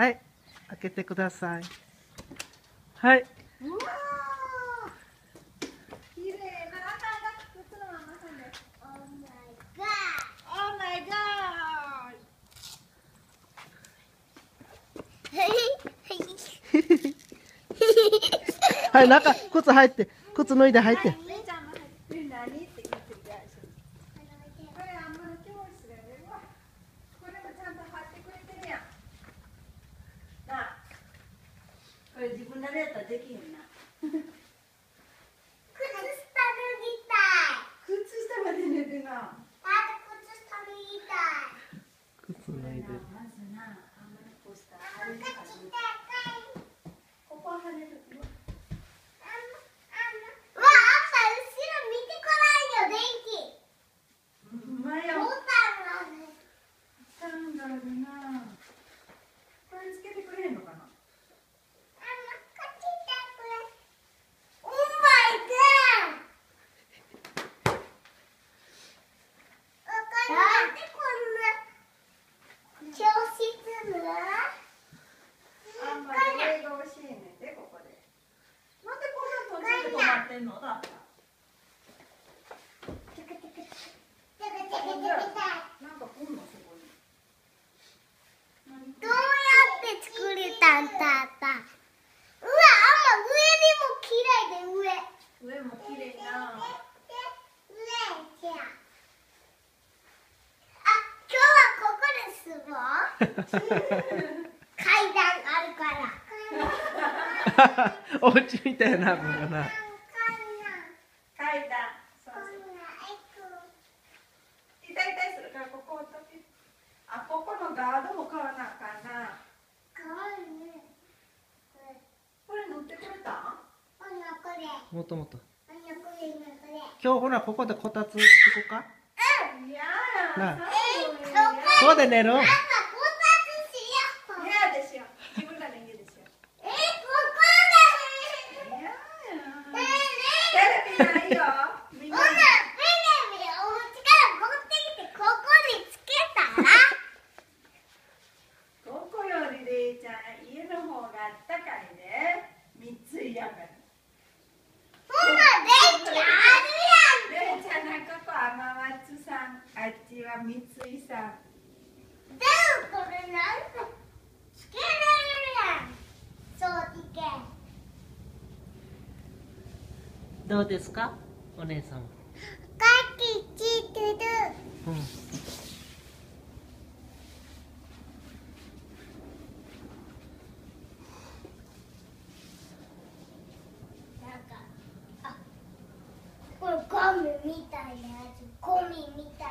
はい、開けてください。はい。 うわー、綺麗な赤が靴のまま挟んで。Oh my god! はい、中、靴入って、靴脱いで入って。 姉ちゃんも入って。何って言ってるから。これあんまり教室だよね。これもちゃんと貼ってくれてるやん。なあ、これ自分らでやったらできへんな。靴下まで脱ぐな。 靴脱いで。 まずな、あんまりこうしたら貼れるから。ここは貼れる。上も綺麗な。 階段あるから。 お家みたいなもんかな。 階段。そうそう。痛いするからここを取って。あ、ここのガードも買わなあかんな。これ乗ってくれた？ もともと。今日ほらここでこたつ行こうか。 いやなあ。 こここで寝る。 嫌ですよ。自分らの家ですよ。テレビないよ。みんな。ここよりれいちゃん、家の方があったかいね。三ついやから。れいちゃんなんかこう天松さん、あっちは三井さん。 どうですか、お姉さん。うん。 これゴムみたいなやつ、ゴミみたい。